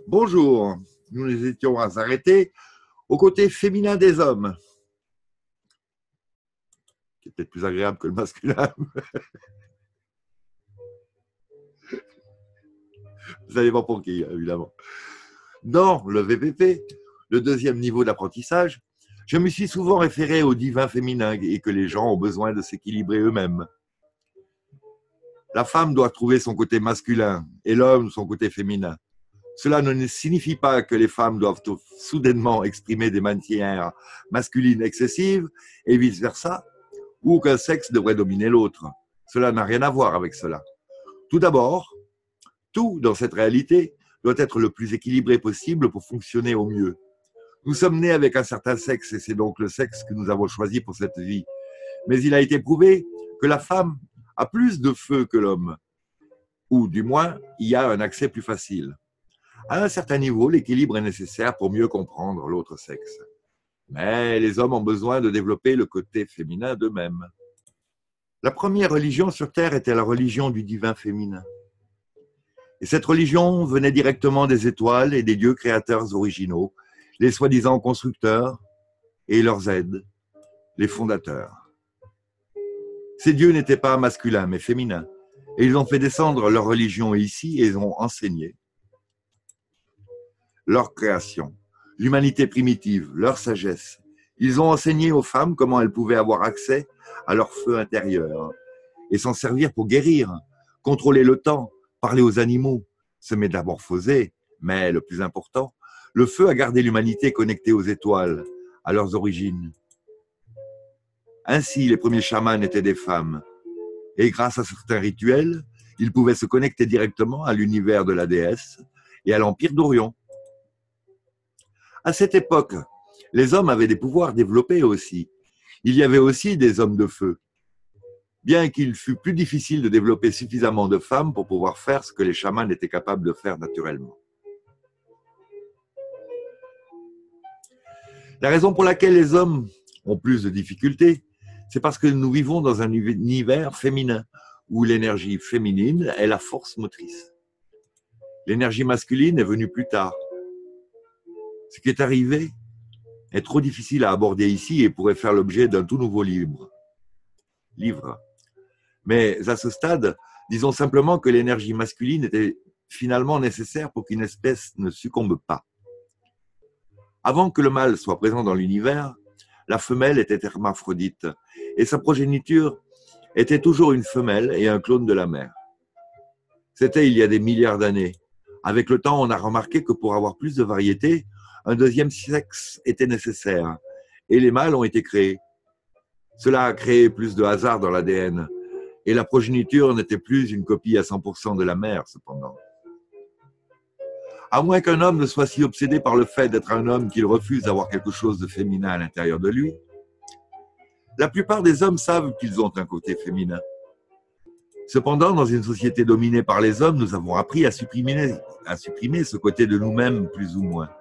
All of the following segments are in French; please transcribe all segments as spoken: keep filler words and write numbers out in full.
Bonjour, nous nous étions arrêtés au côté féminin des hommes, qui est peut-être plus agréable que le masculin. Vous allez voir pour qui, évidemment. Dans le V P P, le deuxième niveau d'apprentissage, je me suis souvent référé au divin féminin et que les gens ont besoin de s'équilibrer eux-mêmes. La femme doit trouver son côté masculin et l'homme son côté féminin. Cela ne signifie pas que les femmes doivent soudainement exprimer des manières masculines excessives et vice-versa, ou qu'un sexe devrait dominer l'autre. Cela n'a rien à voir avec cela. Tout d'abord, tout dans cette réalité doit être le plus équilibré possible pour fonctionner au mieux. Nous sommes nés avec un certain sexe et c'est donc le sexe que nous avons choisi pour cette vie. Mais il a été prouvé que la femme a plus de feu que l'homme, ou du moins, il y a un accès plus facile. À un certain niveau, l'équilibre est nécessaire pour mieux comprendre l'autre sexe. Mais les hommes ont besoin de développer le côté féminin d'eux-mêmes. La première religion sur Terre était la religion du divin féminin. Et cette religion venait directement des étoiles et des dieux créateurs originaux, les soi-disant constructeurs et leurs aides, les fondateurs. Ces dieux n'étaient pas masculins, mais féminins. Et ils ont fait descendre leur religion ici et ils ont enseigné leur création, l'humanité primitive, leur sagesse. Ils ont enseigné aux femmes comment elles pouvaient avoir accès à leur feu intérieur et s'en servir pour guérir, contrôler le temps, parler aux animaux, se métamorphoser, mais le plus important, le feu a gardé l'humanité connectée aux étoiles, à leurs origines. Ainsi, les premiers chamans étaient des femmes, et grâce à certains rituels, ils pouvaient se connecter directement à l'univers de la déesse et à l'empire d'Orion. À cette époque, les hommes avaient des pouvoirs développés aussi. Il y avait aussi des hommes de feu, bien qu'il fût plus difficile de développer suffisamment de femmes pour pouvoir faire ce que les chamans étaient capables de faire naturellement. La raison pour laquelle les hommes ont plus de difficultés, c'est parce que nous vivons dans un univers féminin, où l'énergie féminine est la force motrice. L'énergie masculine est venue plus tard. Ce qui est arrivé est trop difficile à aborder ici et pourrait faire l'objet d'un tout nouveau livre. livre. Mais à ce stade, disons simplement que l'énergie masculine était finalement nécessaire pour qu'une espèce ne succombe pas. Avant que le mâle soit présent dans l'univers, la femelle était hermaphrodite et sa progéniture était toujours une femelle et un clone de la mère. C'était il y a des milliards d'années. Avec le temps, on a remarqué que pour avoir plus de variété, un deuxième sexe était nécessaire et les mâles ont été créés. Cela a créé plus de hasard dans l'A D N et la progéniture n'était plus une copie à cent pour cent de la mère, cependant. À moins qu'un homme ne soit si obsédé par le fait d'être un homme qu'il refuse d'avoir quelque chose de féminin à l'intérieur de lui, la plupart des hommes savent qu'ils ont un côté féminin. Cependant, dans une société dominée par les hommes, nous avons appris à supprimer, à supprimer ce côté de nous-mêmes plus ou moins.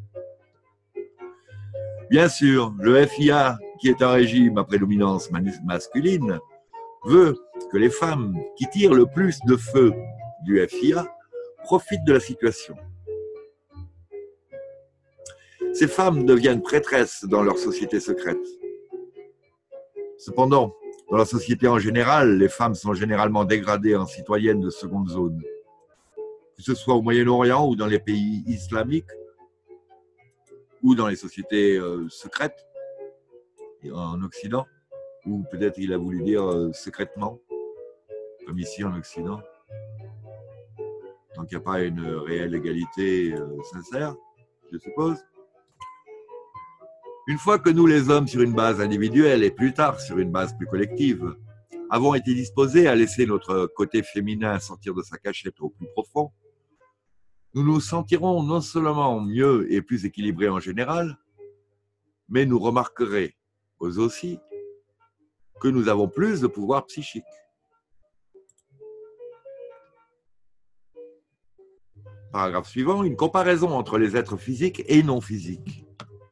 Bien sûr, le F I A, qui est un régime à prédominance masculine, veut que les femmes qui tirent le plus de feu du F I A profitent de la situation. Ces femmes deviennent prêtresses dans leur société secrète. Cependant, dans la société en général, les femmes sont généralement dégradées en citoyennes de seconde zone. Que ce soit au Moyen-Orient ou dans les pays islamiques, ou dans les sociétés euh, secrètes, en Occident, ou peut-être il a voulu dire euh, secrètement, comme ici en Occident. Donc il n'y a pas une réelle égalité euh, sincère, je suppose. Une fois que nous, les hommes, sur une base individuelle et plus tard sur une base plus collective, avons été disposés à laisser notre côté féminin sortir de sa cachette au plus profond, nous nous sentirons non seulement mieux et plus équilibrés en général, mais nous remarquerez aussi que nous avons plus de pouvoir psychique. Paragraphe suivant, une comparaison entre les êtres physiques et non physiques.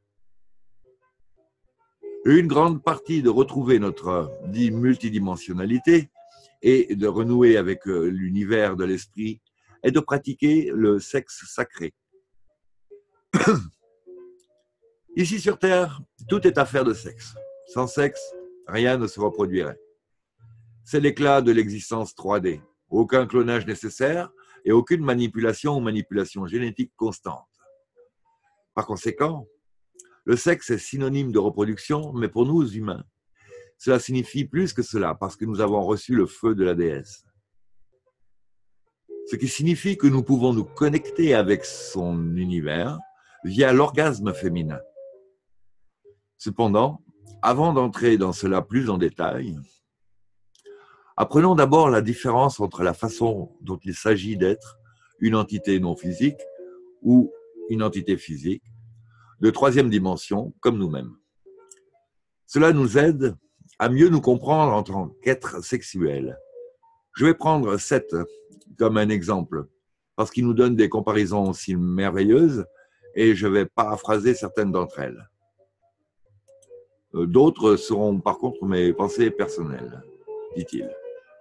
Une grande partie de retrouver notre dit multidimensionnalité et de renouer avec l'univers de l'esprit est de pratiquer le sexe sacré, Ici sur Terre, tout est affaire de sexe. Sans sexe, rien ne se reproduirait. C'est l'éclat de l'existence trois D. Aucun clonage nécessaire et aucune manipulation ou manipulation génétique constante. Par conséquent, le sexe est synonyme de reproduction, mais pour nous humains, cela signifie plus que cela, parce que nous avons reçu le feu de la déesse. Ce qui signifie que nous pouvons nous connecter avec son univers via l'orgasme féminin. Cependant, avant d'entrer dans cela plus en détail, apprenons d'abord la différence entre la façon dont il s'agit d'être une entité non physique ou une entité physique de troisième dimension comme nous-mêmes. Cela nous aide à mieux nous comprendre en tant qu'être sexuel. Je vais prendre Seth comme un exemple, parce qu'il nous donne des comparaisons aussi merveilleuses, et je vais paraphraser certaines d'entre elles. D'autres seront par contre mes pensées personnelles, dit-il.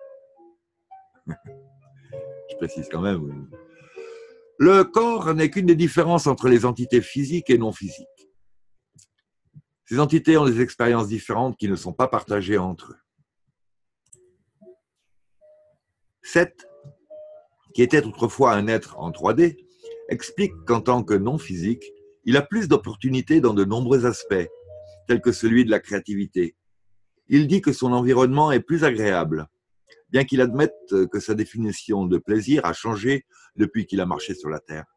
Je précise quand même. Oui. Le corps n'est qu'une des différences entre les entités physiques et non physiques. Ces entités ont des expériences différentes qui ne sont pas partagées entre eux. Seth, qui était autrefois un être en trois D, explique qu'en tant que non physique, il a plus d'opportunités dans de nombreux aspects, tels que celui de la créativité. Il dit que son environnement est plus agréable, bien qu'il admette que sa définition de plaisir a changé depuis qu'il a marché sur la Terre.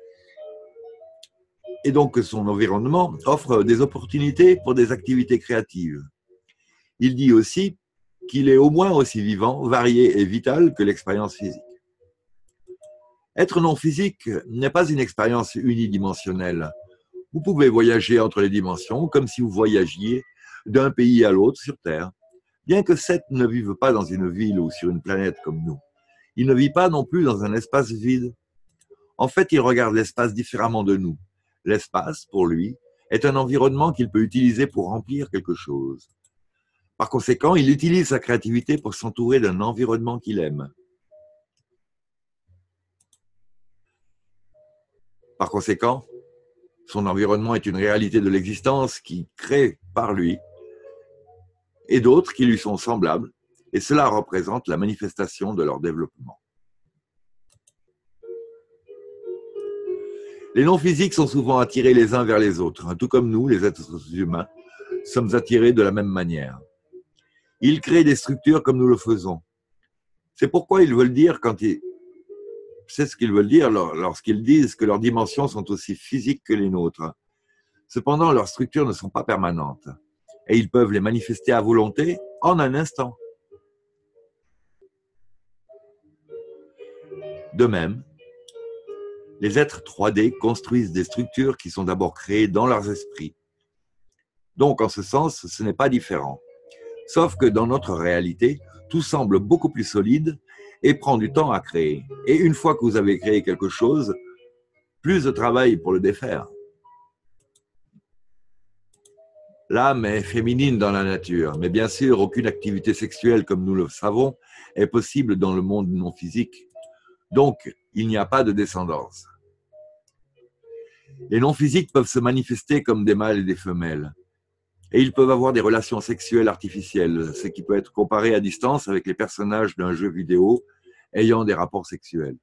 Et donc que son environnement offre des opportunités pour des activités créatives. Il dit aussi qu'il est au moins aussi vivant, varié et vital que l'expérience physique. Être non physique n'est pas une expérience unidimensionnelle. Vous pouvez voyager entre les dimensions comme si vous voyagiez d'un pays à l'autre sur Terre. Bien que Seth ne vive pas dans une ville ou sur une planète comme nous, il ne vit pas non plus dans un espace vide. En fait, il regarde l'espace différemment de nous. L'espace, pour lui, est un environnement qu'il peut utiliser pour remplir quelque chose. Par conséquent, il utilise sa créativité pour s'entourer d'un environnement qu'il aime. Par conséquent, son environnement est une réalité de l'existence qui crée par lui et d'autres qui lui sont semblables, et cela représente la manifestation de leur développement. Les non-physiques sont souvent attirés les uns vers les autres, tout comme nous, les êtres humains, sommes attirés de la même manière. Ils créent des structures comme nous le faisons. C'est pourquoi ils veulent dire quand ils... C'est ce qu'ils veulent dire lorsqu'ils disent que leurs dimensions sont aussi physiques que les nôtres. Cependant, leurs structures ne sont pas permanentes et ils peuvent les manifester à volonté en un instant. De même, les êtres trois D construisent des structures qui sont d'abord créées dans leurs esprits. Donc, en ce sens, ce n'est pas différent. Sauf que dans notre réalité, tout semble beaucoup plus solide et prend du temps à créer. Et une fois que vous avez créé quelque chose, plus de travail pour le défaire. L'âme est féminine dans la nature, mais bien sûr, aucune activité sexuelle, comme nous le savons, est possible dans le monde non physique. Donc, il n'y a pas de descendance. Les non-physiques peuvent se manifester comme des mâles et des femelles. Et ils peuvent avoir des relations sexuelles artificielles, ce qui peut être comparé à distance avec les personnages d'un jeu vidéo ayant des rapports sexuels.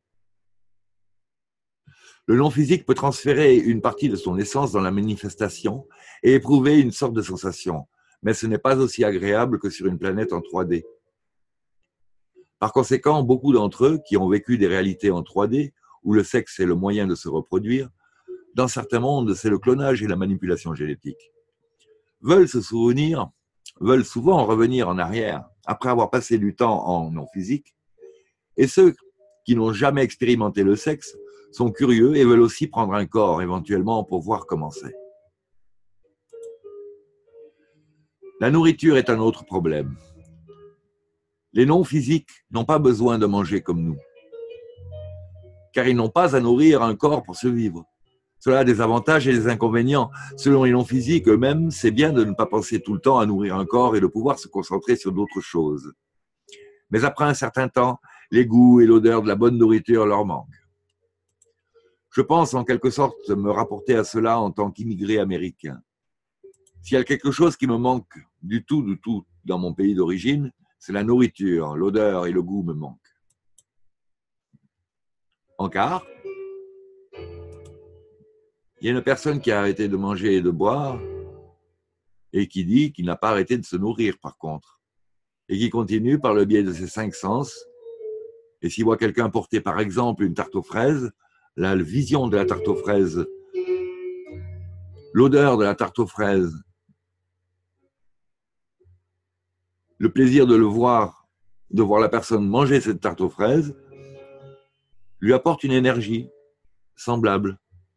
Le non-physique peut transférer une partie de son essence dans la manifestation et éprouver une sorte de sensation, mais ce n'est pas aussi agréable que sur une planète en trois D. Par conséquent, beaucoup d'entre eux qui ont vécu des réalités en trois D, où le sexe est le moyen de se reproduire, dans certains mondes, c'est le clonage et la manipulation génétique, veulent se souvenir, veulent souvent revenir en arrière, après avoir passé du temps en non-physique, et ceux qui n'ont jamais expérimenté le sexe sont curieux et veulent aussi prendre un corps, éventuellement, pour voir comment c'est. La nourriture est un autre problème. Les non-physiques n'ont pas besoin de manger comme nous, car ils n'ont pas à nourrir un corps pour survivre. Cela a des avantages et des inconvénients. Selon les non-physiques eux-mêmes, c'est bien de ne pas penser tout le temps à nourrir un corps et de pouvoir se concentrer sur d'autres choses. Mais après un certain temps, les goûts et l'odeur de la bonne nourriture leur manquent. Je pense en quelque sorte me rapporter à cela en tant qu'immigré américain. S'il y a quelque chose qui me manque du tout, du tout dans mon pays d'origine, c'est la nourriture, l'odeur et le goût me manquent. En quart, il y a une personne qui a arrêté de manger et de boire et qui dit qu'il n'a pas arrêté de se nourrir par contre, et qui continue par le biais de ses cinq sens. Et s'il voit quelqu'un porter par exemple une tarte aux fraises, la vision de la tarte aux fraises, l'odeur de la tarte aux fraises, le plaisir de le voir, de voir la personne manger cette tarte aux fraises, lui apporte une énergie semblable.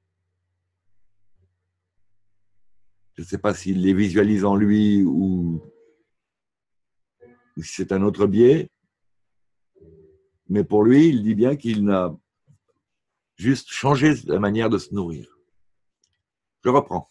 Je ne sais pas s'il les visualise en lui ou si c'est un autre biais, mais pour lui, il dit bien qu'il n'a juste changé la manière de se nourrir. Je reprends.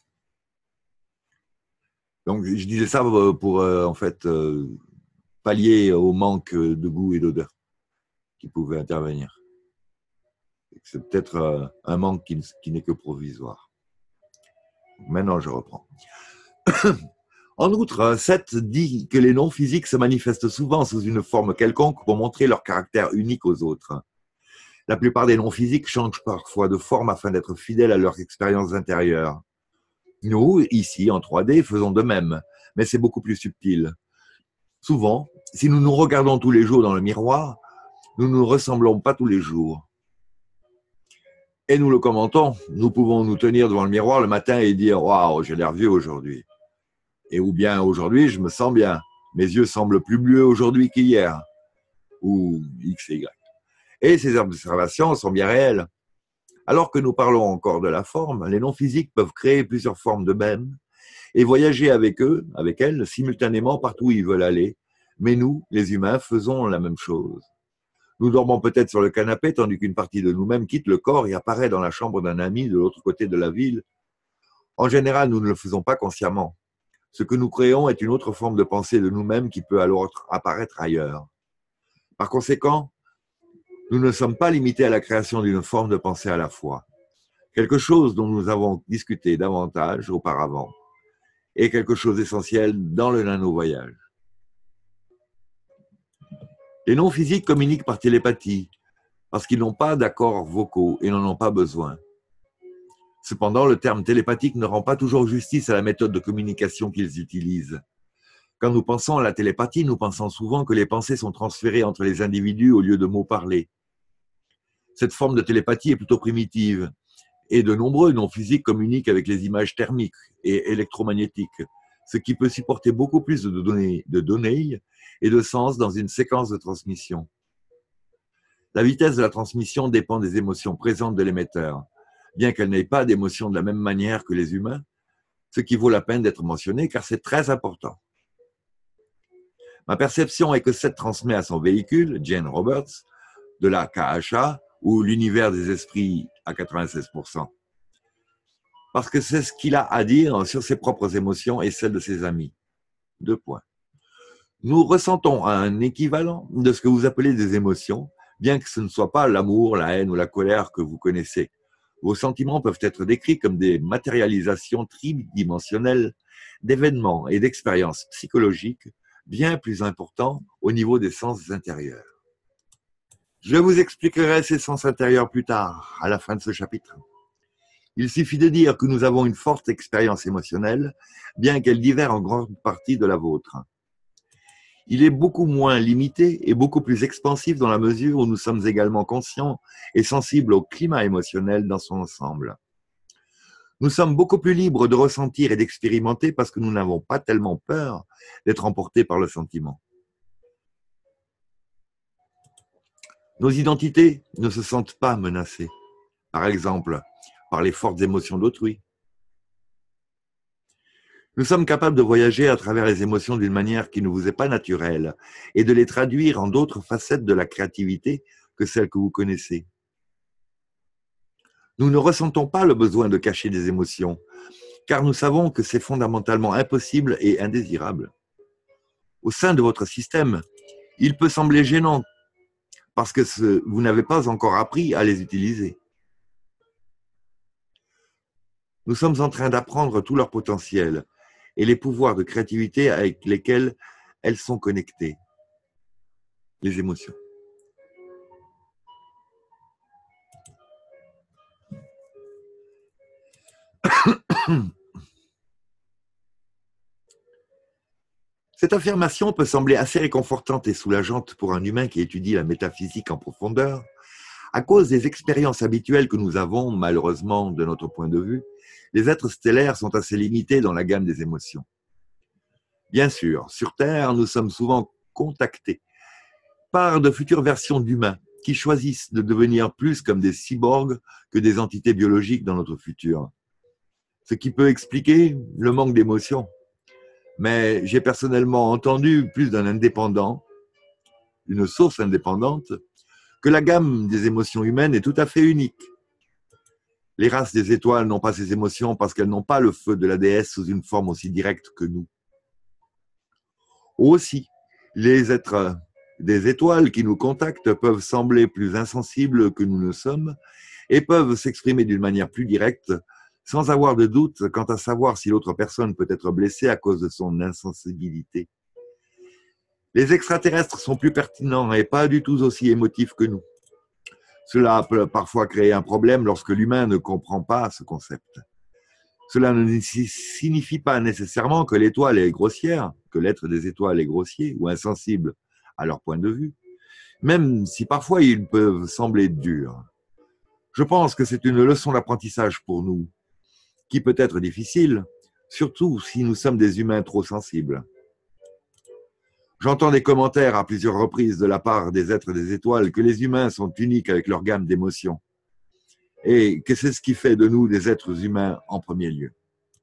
Donc, je disais ça pour, euh, en fait, euh, pallier au manque de goût et d'odeur qui pouvait intervenir. C'est peut-être euh, un manque qui, qui n'est que provisoire. Maintenant, je reprends. En outre, Seth dit que les noms physiques se manifestent souvent sous une forme quelconque pour montrer leur caractère unique aux autres. La plupart des noms physiques changent parfois de forme afin d'être fidèles à leurs expériences intérieures. Nous, ici, en trois D, faisons de même, mais c'est beaucoup plus subtil. Souvent, si nous nous regardons tous les jours dans le miroir, nous ne nous ressemblons pas tous les jours. Et nous le commentons, nous pouvons nous tenir devant le miroir le matin et dire « Waouh, j'ai l'air vieux aujourd'hui ». Et ou bien aujourd'hui, je me sens bien. Mes yeux semblent plus bleus aujourd'hui qu'hier. Ou X et Y. Et ces observations sont bien réelles. Alors que nous parlons encore de la forme, les noms physiques peuvent créer plusieurs formes de même et voyager avec eux, avec elles, simultanément partout où ils veulent aller. Mais nous, les humains, faisons la même chose. Nous dormons peut-être sur le canapé tandis qu'une partie de nous-mêmes quitte le corps et apparaît dans la chambre d'un ami de l'autre côté de la ville. En général, nous ne le faisons pas consciemment. Ce que nous créons est une autre forme de pensée de nous-mêmes qui peut alors apparaître ailleurs. Par conséquent, nous ne sommes pas limités à la création d'une forme de pensée à la fois. Quelque chose dont nous avons discuté davantage auparavant est quelque chose d'essentiel dans le nano-voyage. Les noms physiques communiquent par télépathie parce qu'ils n'ont pas d'accords vocaux et n'en ont pas besoin. Cependant, le terme télépathique ne rend pas toujours justice à la méthode de communication qu'ils utilisent. Quand nous pensons à la télépathie, nous pensons souvent que les pensées sont transférées entre les individus au lieu de mots parlés. Cette forme de télépathie est plutôt primitive, et de nombreux noms physiques communiquent avec les images thermiques et électromagnétiques, ce qui peut supporter beaucoup plus de données, de données et de sens dans une séquence de transmission. La vitesse de la transmission dépend des émotions présentes de l'émetteur, bien qu'elle n'ait pas d'émotion de la même manière que les humains, ce qui vaut la peine d'être mentionné car c'est très important. Ma perception est que Seth transmet à son véhicule, Jane Roberts, de la K H A ou l'univers des esprits à quatre-vingt-seize pour cent. Parce que c'est ce qu'il a à dire sur ses propres émotions et celles de ses amis. Deux points. Nous ressentons un équivalent de ce que vous appelez des émotions, bien que ce ne soit pas l'amour, la haine ou la colère que vous connaissez. Vos sentiments peuvent être décrits comme des matérialisations tridimensionnelles d'événements et d'expériences psychologiques bien plus importants au niveau des sens intérieurs. Je vous expliquerai ces sens intérieurs plus tard, à la fin de ce chapitre. Il suffit de dire que nous avons une forte expérience émotionnelle, bien qu'elle diffère en grande partie de la vôtre. Il est beaucoup moins limité et beaucoup plus expansif dans la mesure où nous sommes également conscients et sensibles au climat émotionnel dans son ensemble. Nous sommes beaucoup plus libres de ressentir et d'expérimenter parce que nous n'avons pas tellement peur d'être emportés par le sentiment. Nos identités ne se sentent pas menacées, par exemple, par les fortes émotions d'autrui. Nous sommes capables de voyager à travers les émotions d'une manière qui ne vous est pas naturelle et de les traduire en d'autres facettes de la créativité que celles que vous connaissez. Nous ne ressentons pas le besoin de cacher des émotions, car nous savons que c'est fondamentalement impossible et indésirable. Au sein de votre système, il peut sembler gênant parce que ce, vous n'avez pas encore appris à les utiliser. Nous sommes en train d'apprendre tout leur potentiel et les pouvoirs de créativité avec lesquels elles sont connectées, les émotions. Cette affirmation peut sembler assez réconfortante et soulageante pour un humain qui étudie la métaphysique en profondeur, à cause des expériences habituelles que nous avons, malheureusement, de notre point de vue. Les êtres stellaires sont assez limités dans la gamme des émotions. Bien sûr, sur Terre, nous sommes souvent contactés par de futures versions d'humains qui choisissent de devenir plus comme des cyborgs que des entités biologiques dans notre futur. Ce qui peut expliquer le manque d'émotions. Mais j'ai personnellement entendu plus d'un indépendant, une source indépendante, que la gamme des émotions humaines est tout à fait unique. Les races des étoiles n'ont pas ces émotions parce qu'elles n'ont pas le feu de la déesse sous une forme aussi directe que nous. Aussi, les êtres des étoiles qui nous contactent peuvent sembler plus insensibles que nous ne sommes et peuvent s'exprimer d'une manière plus directe sans avoir de doute quant à savoir si l'autre personne peut être blessée à cause de son insensibilité. Les extraterrestres sont plus pertinents et pas du tout aussi émotifs que nous. Cela peut parfois créer un problème lorsque l'humain ne comprend pas ce concept. Cela ne signifie pas nécessairement que l'étoile est grossière, que l'être des étoiles est grossier ou insensible à leur point de vue, même si parfois ils peuvent sembler durs. Je pense que c'est une leçon d'apprentissage pour nous, qui peut être difficile, surtout si nous sommes des humains trop sensibles. J'entends des commentaires à plusieurs reprises de la part des êtres des étoiles que les humains sont uniques avec leur gamme d'émotions et que c'est ce qui fait de nous des êtres humains en premier lieu.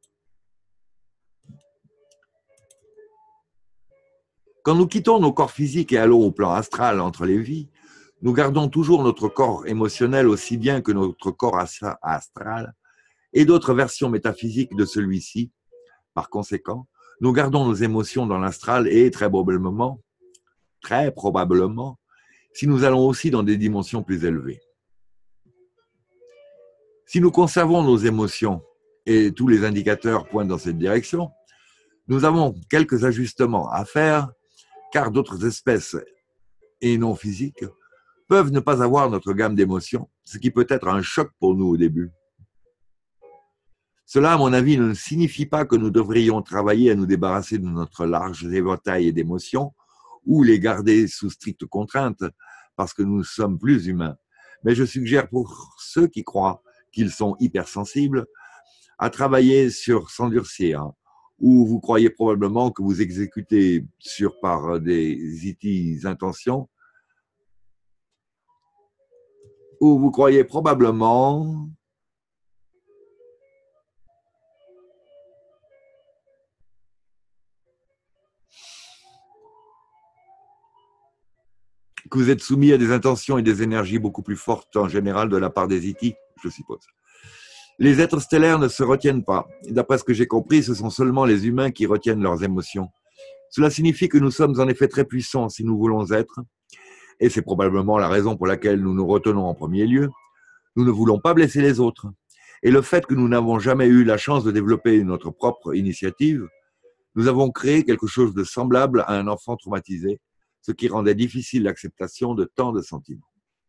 Quand nous quittons nos corps physiques et allons au plan astral entre les vies, nous gardons toujours notre corps émotionnel aussi bien que notre corps astral et d'autres versions métaphysiques de celui-ci. Par conséquent, nous gardons nos émotions dans l'astral et très probablement, très probablement, si nous allons aussi dans des dimensions plus élevées. Si nous conservons nos émotions et tous les indicateurs pointent dans cette direction, nous avons quelques ajustements à faire car d'autres espèces et non physiques peuvent ne pas avoir notre gamme d'émotions, ce qui peut être un choc pour nous au début. Cela, à mon avis, ne signifie pas que nous devrions travailler à nous débarrasser de notre large éventail d'émotions ou les garder sous stricte contrainte parce que nous sommes plus humains. Mais je suggère pour ceux qui croient qu'ils sont hypersensibles à travailler sur s'endurcir, ou vous croyez probablement que vous exécutez sur par des itis intentions, ou vous croyez probablement que vous êtes soumis à des intentions et des énergies beaucoup plus fortes en général de la part des itis, je suppose. Les êtres stellaires ne se retiennent pas. D'après ce que j'ai compris, ce sont seulement les humains qui retiennent leurs émotions. Cela signifie que nous sommes en effet très puissants si nous voulons être, et c'est probablement la raison pour laquelle nous nous retenons en premier lieu. Nous ne voulons pas blesser les autres. Et le fait que nous n'avons jamais eu la chance de développer notre propre initiative, nous avons créé quelque chose de semblable à un enfant traumatisé, ce qui rendait difficile l'acceptation de tant de sentiments.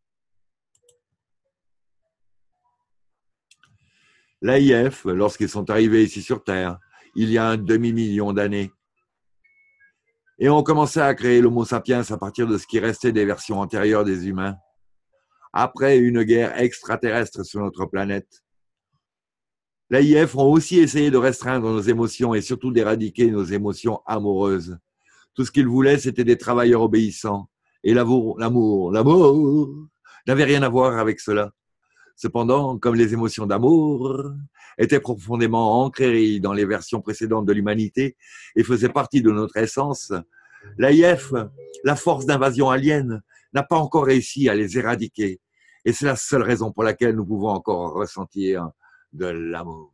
L'A I F, lorsqu'ils sont arrivés ici sur Terre, il y a un demi-million d'années, et ont commencé à créer l'Homo sapiens à partir de ce qui restait des versions antérieures des humains, après une guerre extraterrestre sur notre planète. L'A I F ont aussi essayé de restreindre nos émotions et surtout d'éradiquer nos émotions amoureuses. Tout ce qu'ils voulaient, c'était des travailleurs obéissants. Et l'amour, l'amour, l'amour n'avait rien à voir avec cela. Cependant, comme les émotions d'amour étaient profondément ancrées dans les versions précédentes de l'humanité et faisaient partie de notre essence, l'A I F, la force d'invasion alien, n'a pas encore réussi à les éradiquer. Et c'est la seule raison pour laquelle nous pouvons encore ressentir de l'amour.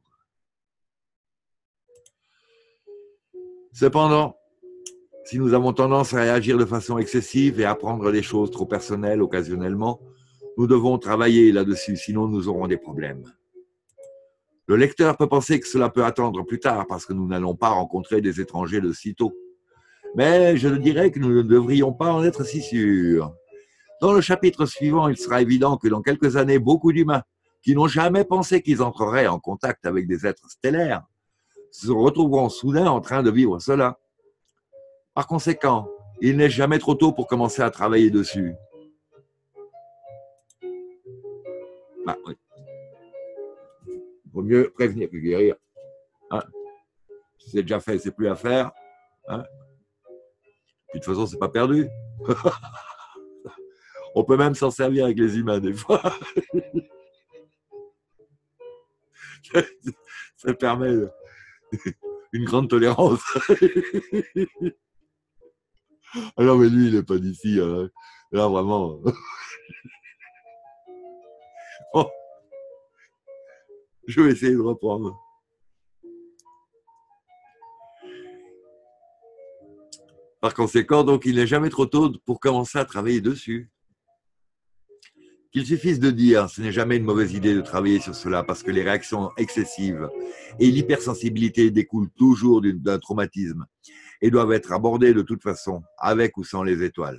Cependant, si nous avons tendance à réagir de façon excessive et à prendre des choses trop personnelles occasionnellement, nous devons travailler là-dessus, sinon nous aurons des problèmes. Le lecteur peut penser que cela peut attendre plus tard parce que nous n'allons pas rencontrer des étrangers de sitôt. Mais je dirais que nous ne devrions pas en être si sûrs. Dans le chapitre suivant, il sera évident que dans quelques années, beaucoup d'humains qui n'ont jamais pensé qu'ils entreraient en contact avec des êtres stellaires se retrouveront soudain en train de vivre cela. Par conséquent, il n'est jamais trop tôt pour commencer à travailler dessus. Bah, oui. Il vaut mieux prévenir que guérir. Hein? Si c'est déjà fait, c'est plus à faire. Hein? Puis de toute façon, c'est pas perdu. On peut même s'en servir avec les humains des fois. Ça permet une grande tolérance. Ah non, mais lui, il n'est pas d'ici. Hein. Là, vraiment. Bon, je vais essayer de reprendre. Par conséquent, donc, il n'est jamais trop tôt pour commencer à travailler dessus. Qu'il suffise de dire, ce n'est jamais une mauvaise idée de travailler sur cela parce que les réactions excessives et l'hypersensibilité découlent toujours d'un traumatisme et doivent être abordées de toute façon, avec ou sans les étoiles.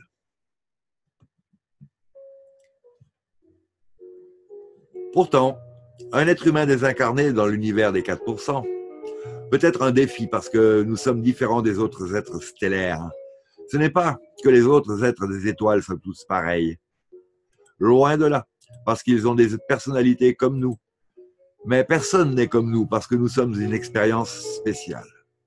Pourtant, un être humain désincarné dans l'univers des quatre pour cent peut être un défi parce que nous sommes différents des autres êtres stellaires. Ce n'est pas que les autres êtres des étoiles soient tous pareils. Loin de là, parce qu'ils ont des personnalités comme nous. Mais personne n'est comme nous parce que nous sommes une expérience spéciale.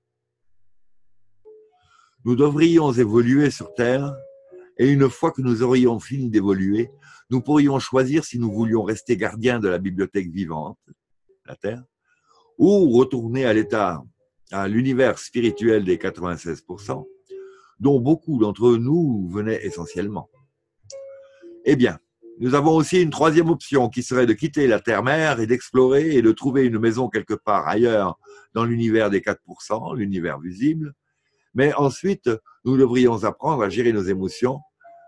Nous devrions évoluer sur Terre et une fois que nous aurions fini d'évoluer, nous pourrions choisir si nous voulions rester gardiens de la bibliothèque vivante, la Terre, ou retourner à l'état, à l'univers spirituel des quatre-vingt-seize pour cent, dont beaucoup d'entre nous venaient essentiellement. Eh bien, nous avons aussi une troisième option qui serait de quitter la Terre-Mère et d'explorer et de trouver une maison quelque part ailleurs dans l'univers des quatre pour cent, l'univers visible. Mais ensuite, nous devrions apprendre à gérer nos émotions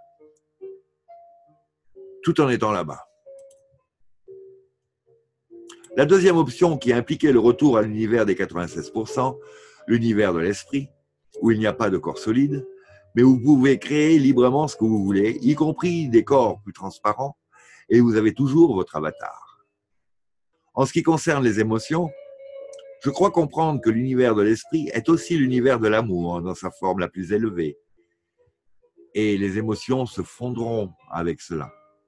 tout en étant là-bas. La deuxième option qui impliquait le retour à l'univers des quatre-vingt-seize pour cent, l'univers de l'esprit, où il n'y a pas de corps solide, mais où vous pouvez créer librement ce que vous voulez, y compris des corps plus transparents, et vous avez toujours votre avatar. En ce qui concerne les émotions, je crois comprendre que l'univers de l'esprit est aussi l'univers de l'amour dans sa forme la plus élevée. Et les émotions se fondront avec cela.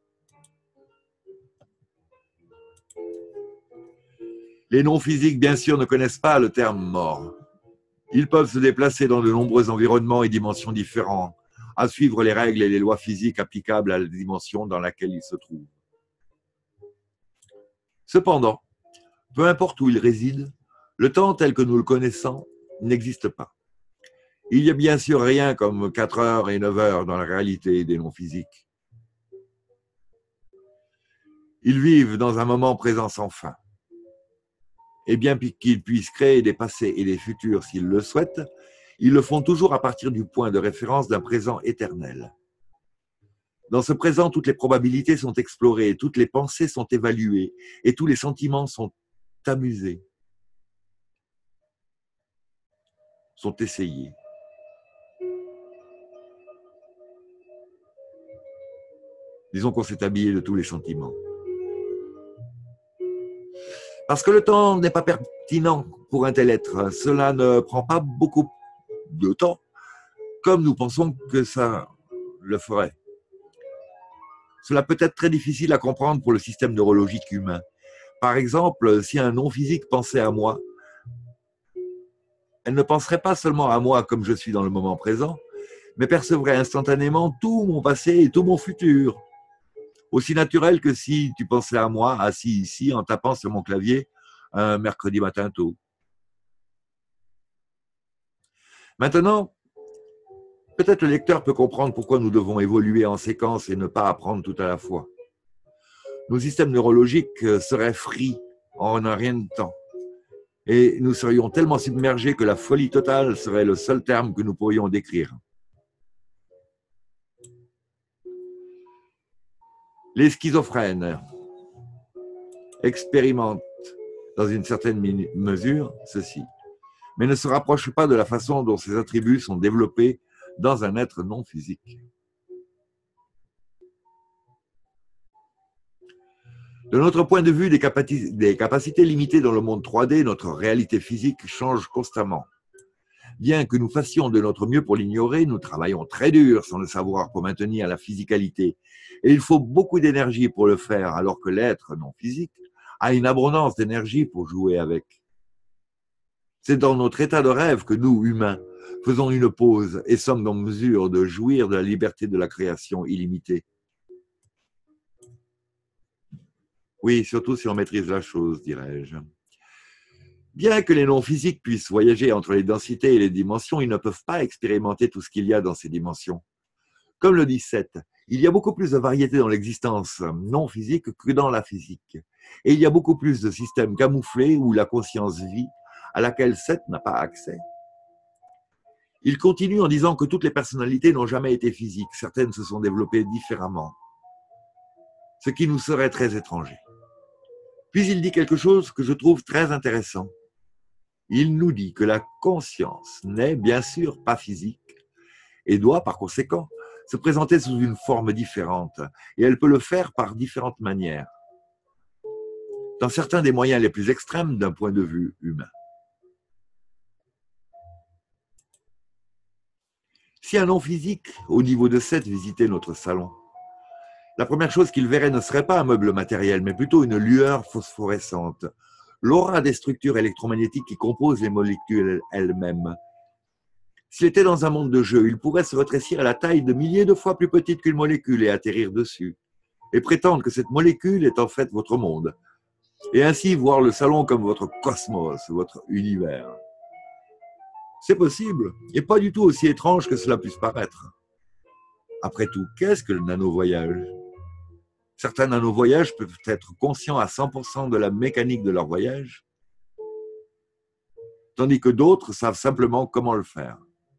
Les non-physiques, bien sûr, ne connaissent pas le terme mort. Ils peuvent se déplacer dans de nombreux environnements et dimensions différents, à suivre les règles et les lois physiques applicables à la dimension dans laquelle ils se trouvent. Cependant, peu importe où ils résident, le temps tel que nous le connaissons n'existe pas. Il n'y a bien sûr rien comme quatre heures et neuf heures dans la réalité des non-physiques. Ils vivent dans un moment présent sans fin. Et bien qu'ils puissent créer des passés et des futurs s'ils le souhaitent, ils le font toujours à partir du point de référence d'un présent éternel. Dans ce présent, toutes les probabilités sont explorées, toutes les pensées sont évaluées et tous les sentiments sont amusés, sont essayés. Disons qu'on s'est habillé de tous les sentiments. Parce que le temps n'est pas pertinent pour un tel être. Cela ne prend pas beaucoup de temps, comme nous pensons que ça le ferait. Cela peut être très difficile à comprendre pour le système neurologique humain. Par exemple, si un non-physique pensait à moi, elle ne penserait pas seulement à moi comme je suis dans le moment présent, mais percevrait instantanément tout mon passé et tout mon futur. Aussi naturel que si tu pensais à moi, assis ici, en tapant sur mon clavier, un mercredi matin tôt. Maintenant, peut-être le lecteur peut comprendre pourquoi nous devons évoluer en séquence et ne pas apprendre tout à la fois. Nos systèmes neurologiques seraient frits en un rien de temps. Et nous serions tellement submergés que la folie totale serait le seul terme que nous pourrions décrire. Les schizophrènes expérimentent dans une certaine mesure, ceci, mais ne se rapproche pas de la façon dont ces attributs sont développés dans un être non physique. De notre point de vue des capacités, des capacités limitées dans le monde trois D, notre réalité physique change constamment. Bien que nous fassions de notre mieux pour l'ignorer, nous travaillons très dur sans le savoir pour maintenir la physicalité. Et il faut beaucoup d'énergie pour le faire, alors que l'être non physique a une abondance d'énergie pour jouer avec. C'est dans notre état de rêve que nous, humains, faisons une pause et sommes en mesure de jouir de la liberté de la création illimitée. Oui, surtout si on maîtrise la chose, dirais-je. Bien que les non-physiques puissent voyager entre les densités et les dimensions, ils ne peuvent pas expérimenter tout ce qu'il y a dans ces dimensions. Comme le dit Seth, il y a beaucoup plus de variété dans l'existence non physique que dans la physique. Et il y a beaucoup plus de systèmes camouflés où la conscience vit, à laquelle Seth n'a pas accès. Il continue en disant que toutes les personnalités n'ont jamais été physiques, certaines se sont développées différemment, ce qui nous serait très étranger. Puis il dit quelque chose que je trouve très intéressant. Il nous dit que la conscience n'est bien sûr pas physique et doit par conséquent se présenter sous une forme différente, et elle peut le faire par différentes manières, dans certains des moyens les plus extrêmes d'un point de vue humain. Si un non-physique, au niveau de Seth, visitait notre salon, la première chose qu'il verrait ne serait pas un meuble matériel, mais plutôt une lueur phosphorescente, l'aura des structures électromagnétiques qui composent les molécules elles-mêmes. S'il était dans un monde de jeu, il pourrait se rétrécir à la taille de milliers de fois plus petite qu'une molécule et atterrir dessus, et prétendre que cette molécule est en fait votre monde, et ainsi voir le salon comme votre cosmos, votre univers. C'est possible, et pas du tout aussi étrange que cela puisse paraître. Après tout, qu'est-ce que le nano-voyage ? Certains nano-voyages peuvent être conscients à cent pour cent de la mécanique de leur voyage, tandis que d'autres savent simplement comment le faire.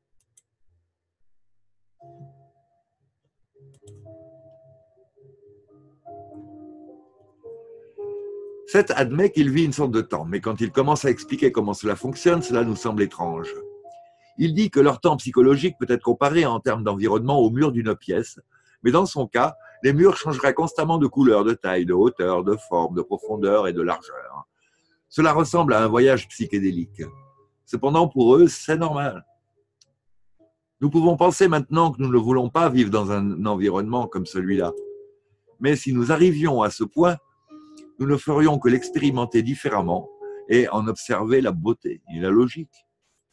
Seth admet qu'il vit une sorte de temps, mais quand il commence à expliquer comment cela fonctionne, cela nous semble étrange. Il dit que leur temps psychologique peut être comparé en termes d'environnement aux murs d'une pièce, mais dans son cas, les murs changeraient constamment de couleur, de taille, de hauteur, de forme, de profondeur et de largeur. Cela ressemble à un voyage psychédélique. Cependant, pour eux, c'est normal. Nous pouvons penser maintenant que nous ne voulons pas vivre dans un environnement comme celui-là. Mais si nous arrivions à ce point, nous ne ferions que l'expérimenter différemment et en observer la beauté et la logique.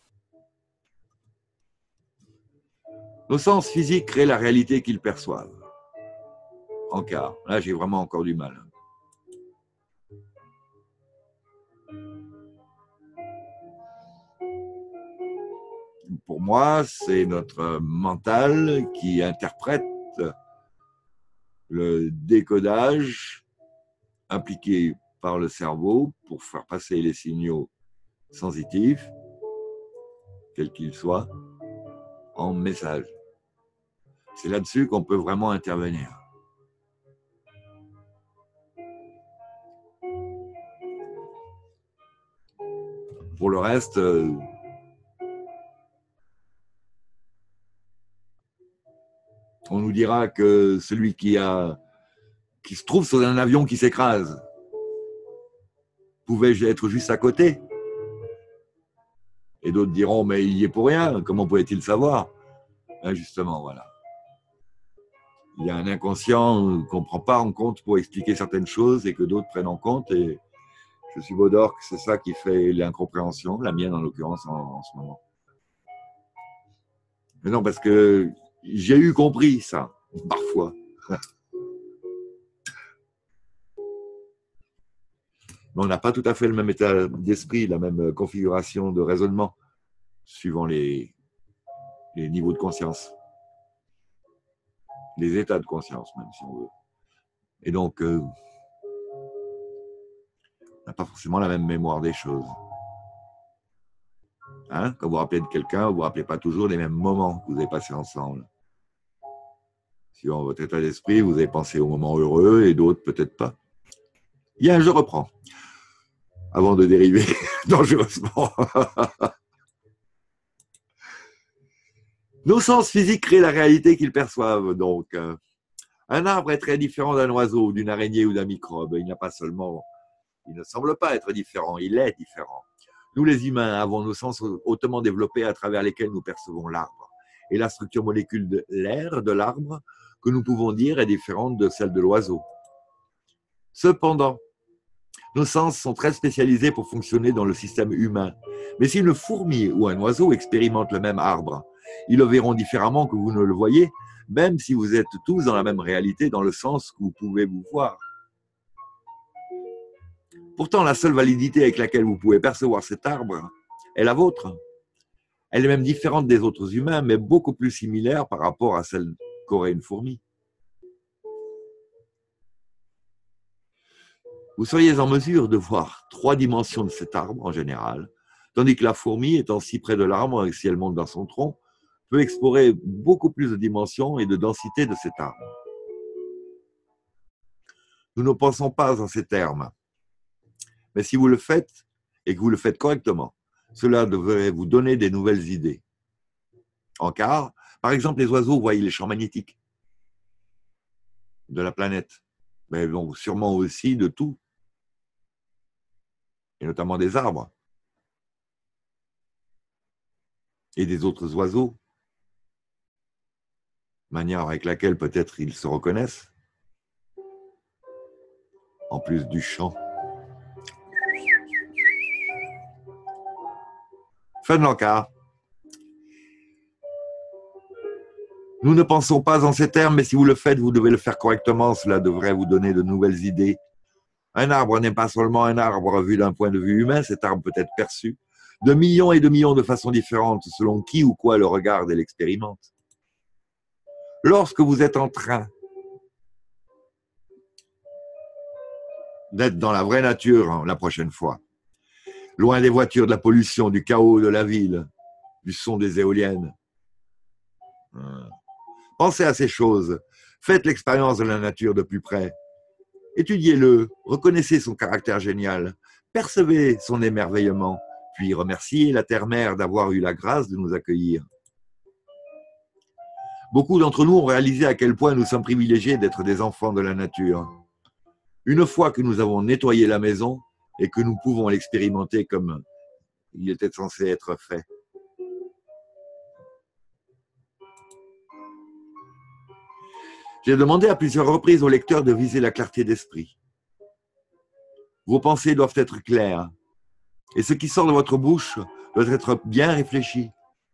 Nos sens physiques créent la réalité qu'ils perçoivent. Encore, là j'ai vraiment encore du mal. Pour moi, c'est notre mental qui interprète le décodage impliqué par le cerveau pour faire passer les signaux sensitifs, quels qu'ils soient, en messages. C'est là-dessus qu'on peut vraiment intervenir. Pour le reste, euh, on nous dira que celui qui, a, qui se trouve sur un avion qui s'écrase, pouvait-je être juste à côté? Et d'autres diront, mais il y est pour rien, comment pouvait-il savoir? Ben justement, voilà. Il y a un inconscient qu'on ne prend pas en compte pour expliquer certaines choses et que d'autres prennent en compte. Et je suis Baudor que c'est ça qui fait l'incompréhension, la mienne en l'occurrence en, en ce moment. Mais non, parce que j'ai eu compris ça, parfois. Mais on n'a pas tout à fait le même état d'esprit, la même configuration de raisonnement, suivant les, les niveaux de conscience. Les états de conscience, même, si on veut. Et donc, euh, on n'a pas forcément la même mémoire des choses. Hein? Quand vous vous rappelez de quelqu'un, vous ne vous rappelez pas toujours les mêmes moments que vous avez passés ensemble. Suivant votre état d'esprit, vous avez pensé aux moments heureux et d'autres peut-être pas. Bien, je reprends. avant de dériver dangereusement. Nos sens physiques créent la réalité qu'ils perçoivent, donc. Un arbre est très différent d'un oiseau, d'une araignée ou d'un microbe. Il n'a pas seulement, il ne semble pas être différent, il est différent. Nous, les humains, avons nos sens hautement développés à travers lesquels nous percevons l'arbre. Et la structure moléculaire de l'arbre, que nous pouvons dire, est différente de celle de l'oiseau. Cependant, nos sens sont très spécialisés pour fonctionner dans le système humain. Mais si une fourmi ou un oiseau expérimentent le même arbre, ils le verront différemment que vous ne le voyez, même si vous êtes tous dans la même réalité, dans le sens que vous pouvez vous voir. Pourtant, la seule validité avec laquelle vous pouvez percevoir cet arbre est la vôtre. Elle est même différente des autres humains, mais beaucoup plus similaire par rapport à celle qu'aurait une fourmi. Vous seriez en mesure de voir trois dimensions de cet arbre en général, tandis que la fourmi, étant si près de l'arbre, et si elle monte dans son tronc, peut explorer beaucoup plus de dimensions et de densité de cet arbre. Nous ne pensons pas en ces termes. Mais si vous le faites, et que vous le faites correctement, cela devrait vous donner des nouvelles idées. En car, par exemple, les oiseaux voient les champs magnétiques de la planète, mais donc sûrement aussi de tout, et notamment des arbres, et des autres oiseaux, manière avec laquelle peut-être ils se reconnaissent, en plus du chant. Fin de l'encart. Nous ne pensons pas en ces termes, mais si vous le faites, vous devez le faire correctement. Cela devrait vous donner de nouvelles idées. Un arbre n'est pas seulement un arbre vu d'un point de vue humain, cet arbre peut être perçu de millions et de millions de façons différentes selon qui ou quoi le regarde et l'expérimente. Lorsque vous êtes en train d'être dans la vraie nature hein, la prochaine fois, loin des voitures, de la pollution, du chaos de la ville, du son des éoliennes, pensez à ces choses, faites l'expérience de la nature de plus près, étudiez-le, reconnaissez son caractère génial, percevez son émerveillement, puis remerciez la terre-mère d'avoir eu la grâce de nous accueillir. Beaucoup d'entre nous ont réalisé à quel point nous sommes privilégiés d'être des enfants de la nature. Une fois que nous avons nettoyé la maison et que nous pouvons l'expérimenter comme il était censé être fait. J'ai demandé à plusieurs reprises au lecteur de viser la clarté d'esprit. Vos pensées doivent être claires et ce qui sort de votre bouche doit être bien réfléchi.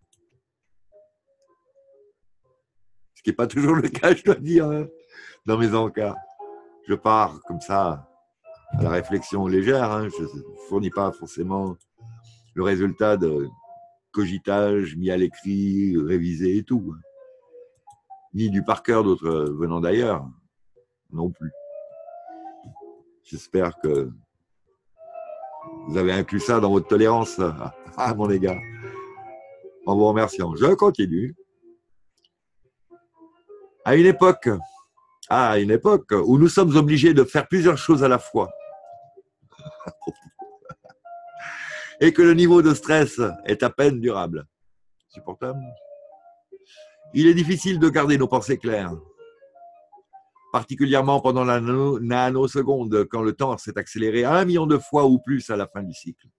Ce qui n'est pas toujours le cas, je dois dire, hein, dans mes encas. Je pars comme ça à la réflexion légère, hein, je ne fournis pas forcément le résultat de cogitage mis à l'écrit, révisé et tout. Ni du par cœur d'autres venant d'ailleurs, non plus. J'espère que vous avez inclus ça dans votre tolérance à mon égard. En vous remerciant. Je continue. À une époque, à une époque où nous sommes obligés de faire plusieurs choses à la fois, et que le niveau de stress est à peine durable, supportable, il est difficile de garder nos pensées claires, particulièrement pendant la nanoseconde, quand le temps s'est accéléré un million de fois ou plus à la fin du cycle.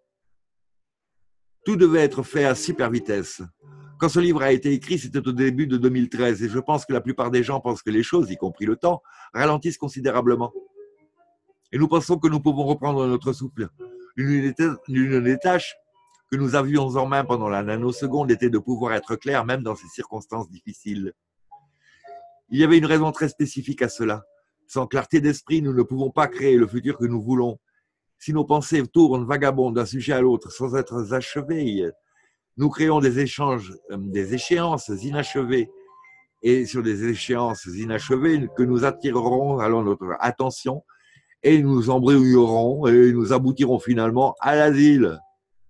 Tout devait être fait à super vitesse. Quand ce livre a été écrit, c'était au début de deux mille treize, et je pense que la plupart des gens pensent que les choses, y compris le temps, ralentissent considérablement. Et nous pensons que nous pouvons reprendre notre souffle. L'une des tâches que nous avions en main pendant la nanoseconde était de pouvoir être clair même dans ces circonstances difficiles. Il y avait une raison très spécifique à cela. Sans clarté d'esprit, nous ne pouvons pas créer le futur que nous voulons. Si nos pensées tournent vagabondent d'un sujet à l'autre sans être achevées, nous créons des échanges, des échéances inachevées. Et sur des échéances inachevées que nous attirerons alors notre attention et nous embrouillerons et nous aboutirons finalement à l'asile.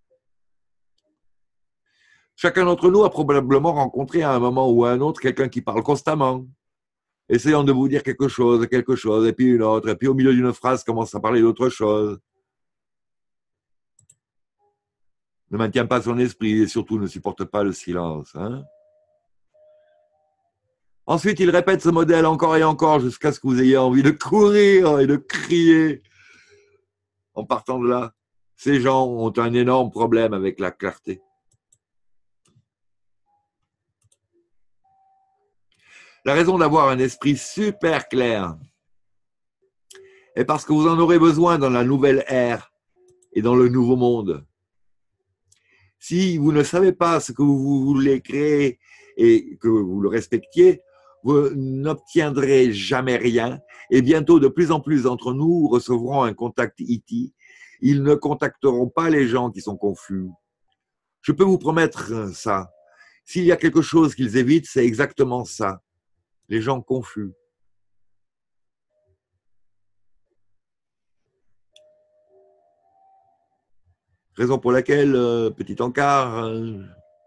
Chacun d'entre nous a probablement rencontré à un moment ou à un autre quelqu'un qui parle constamment, essayant de vous dire quelque chose, quelque chose, et puis une autre, et puis au milieu d'une phrase commence à parler d'autre chose. ne maintient pas son esprit et surtout ne supporte pas le silence. Hein. Ensuite, il répète ce modèle encore et encore jusqu'à ce que vous ayez envie de courir et de crier. En partant de là, ces gens ont un énorme problème avec la clarté. La raison d'avoir un esprit super clair est parce que vous en aurez besoin dans la nouvelle ère et dans le nouveau monde. Si vous ne savez pas ce que vous voulez créer et que vous le respectiez, vous n'obtiendrez jamais rien et bientôt de plus en plus d'entre nous recevront un contact E T. Ils ne contacteront pas les gens qui sont confus. Je peux vous promettre ça. S'il y a quelque chose qu'ils évitent, c'est exactement ça. Les gens confus. Raison pour laquelle, euh, petit encart, euh,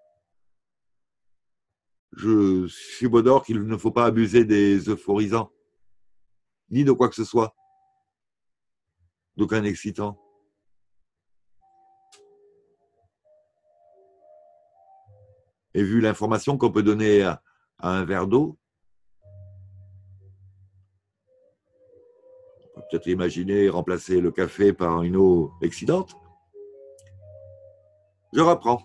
je subodore qu'il ne faut pas abuser des euphorisants, ni de quoi que ce soit, d'aucun excitant. Et vu l'information qu'on peut donner à, à un verre d'eau, on peut peut-être imaginer remplacer le café par une eau excitante. Je reprends.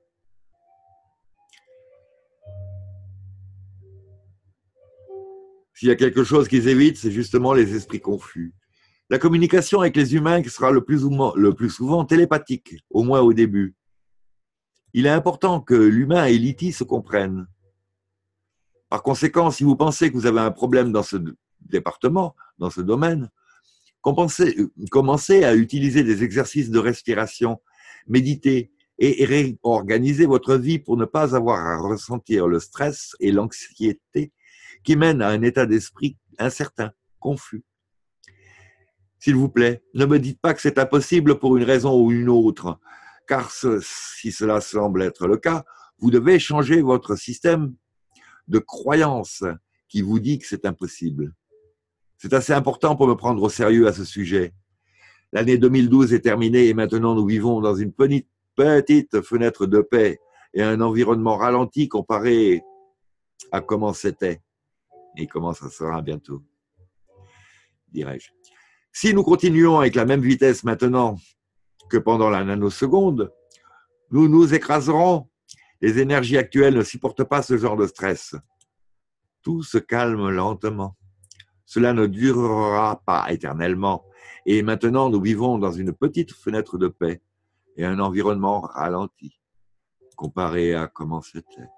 S'il y a quelque chose qu'ils évitent, c'est justement les esprits confus. La communication avec les humains qui sera le plus, le plus souvent télépathique, au moins au début. Il est important que l'humain et l'E T se comprennent. Par conséquent, si vous pensez que vous avez un problème dans ce département, dans ce domaine, commencez à utiliser des exercices de respiration, méditer et réorganiser votre vie pour ne pas avoir à ressentir le stress et l'anxiété qui mènent à un état d'esprit incertain, confus. S'il vous plaît, ne me dites pas que c'est impossible pour une raison ou une autre, car ce, si cela semble être le cas, vous devez changer votre système de croyance qui vous dit que c'est impossible. C'est assez important pour me prendre au sérieux à ce sujet. L'année deux mille douze est terminée et maintenant nous vivons dans une petite, petite fenêtre de paix et un environnement ralenti comparé à comment c'était et comment ça sera bientôt, dirais-je. Si nous continuons avec la même vitesse maintenant que pendant la nanoseconde, nous nous écraserons. Les énergies actuelles ne supportent pas ce genre de stress. Tout se calme lentement. Cela ne durera pas éternellement. Et maintenant, nous vivons dans une petite fenêtre de paix et un environnement ralenti, comparé à comment c'était.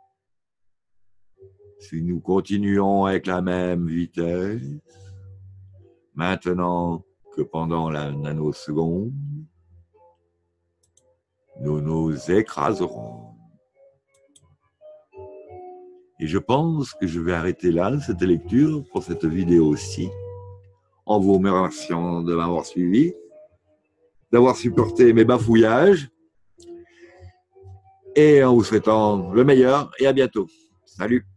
Si nous continuons avec la même vitesse, maintenant que pendant la nanoseconde, nous nous écraserons. Et je pense que je vais arrêter là cette lecture pour cette vidéo-ci, en vous remerciant de m'avoir suivi, d'avoir supporté mes bafouillages, et en vous souhaitant le meilleur, et à bientôt. Salut!